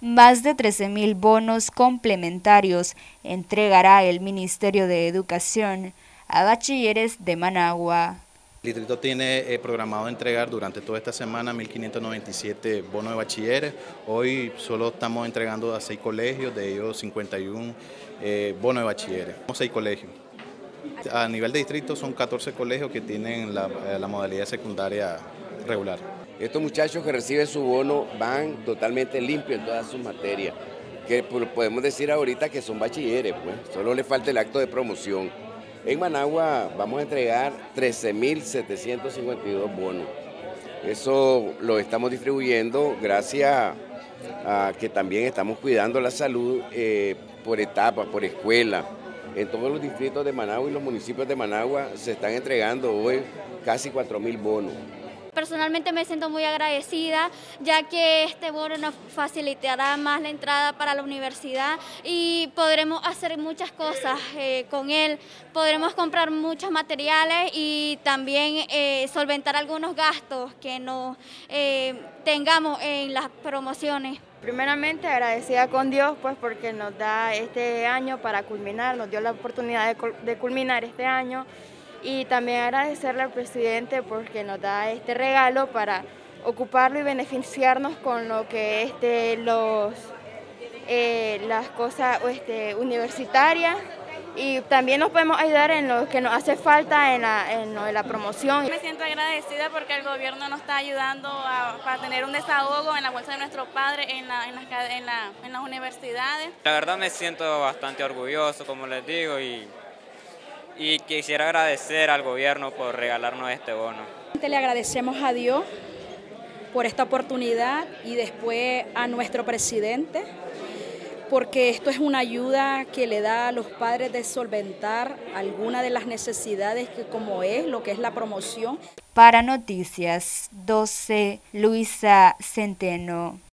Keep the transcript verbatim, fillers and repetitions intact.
Más de trece mil bonos complementarios entregará el Ministerio de Educación a bachilleres de Managua. El distrito tiene eh, programado entregar durante toda esta semana mil quinientos noventa y siete bonos de bachilleres. Hoy solo estamos entregando a seis colegios, de ellos cincuenta y uno eh, bonos de bachilleres. seis colegios. A nivel de distrito son catorce colegios que tienen la, la modalidad secundaria regular. Estos muchachos que reciben su bono van totalmente limpios en todas sus materias, que podemos decir ahorita que son bachilleres, pues solo les falta el acto de promoción. En Managua vamos a entregar trece mil setecientos cincuenta y dos bonos. Eso lo estamos distribuyendo gracias a que también estamos cuidando la salud eh, por etapas, por escuela. En todos los distritos de Managua y los municipios de Managua se están entregando hoy casi cuatro mil bonos. Personalmente me siento muy agradecida, ya que este bono nos facilitará más la entrada para la universidad y podremos hacer muchas cosas eh, con él. Podremos comprar muchos materiales y también eh, solventar algunos gastos que nos eh, tengamos en las promociones. Primeramente agradecida con Dios, pues porque nos da este año para culminar, nos dio la oportunidad de, de culminar este año. Y también agradecerle al presidente porque nos da este regalo para ocuparlo y beneficiarnos con lo que este, los, eh, las cosas este, universitarias, y también nos podemos ayudar en lo que nos hace falta en la, en lo de la promoción. Me siento agradecida porque el gobierno nos está ayudando a, para tener un desahogo en la bolsa de nuestros padres en, la, en, las, en, la, en las universidades. La verdad me siento bastante orgulloso, como les digo, y Y quisiera agradecer al gobierno por regalarnos este bono. Le agradecemos a Dios por esta oportunidad y después a nuestro presidente, porque esto es una ayuda que le da a los padres de solventar alguna de las necesidades que como es lo que es la promoción. Para Noticias doce, Luisa Centeno.